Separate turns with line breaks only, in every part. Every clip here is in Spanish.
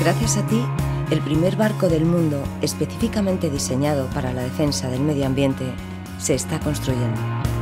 Gracias a ti, el primer barco del mundo específicamente diseñado para la defensa del medio ambiente se está construyendo.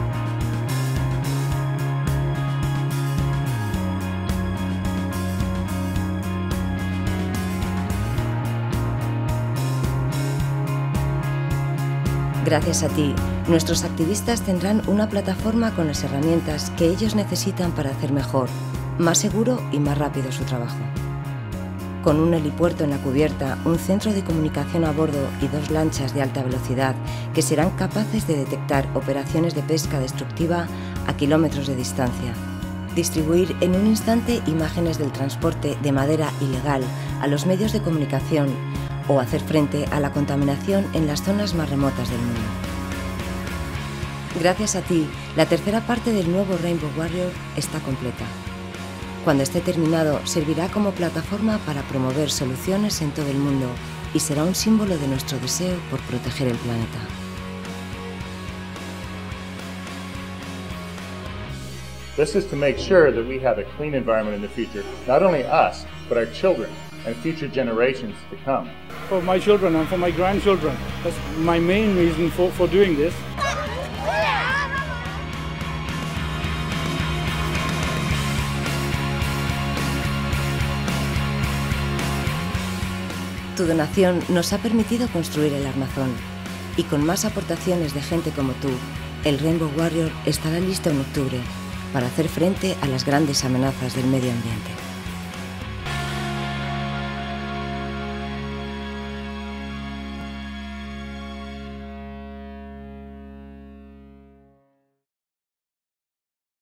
Gracias a ti, nuestros activistas tendrán una plataforma con las herramientas que ellos necesitan para hacer mejor, más seguro y más rápido su trabajo. Con un helipuerto en la cubierta, un centro de comunicación a bordo y 2 lanchas de alta velocidad que serán capaces de detectar operaciones de pesca destructiva a kilómetros de distancia. Distribuir en un instante imágenes del transporte de madera ilegal a los medios de comunicación o hacer frente a la contaminación en las zonas más remotas del mundo. Gracias a ti, la tercera parte del nuevo Rainbow Warrior está completa. Cuando esté terminado, servirá como plataforma para promover soluciones en todo el mundo y será un símbolo de nuestro deseo por proteger el planeta.
This is to make sure that we have a clean environment in the future, not only us, but our children and future generations to come.
For my children and for my grandchildren. That's my main reason for doing this.
Tu donación nos ha permitido construir el armazón y con más aportaciones de gente como tú, el Rainbow Warrior estará listo en octubre para hacer frente a las grandes amenazas del medio ambiente.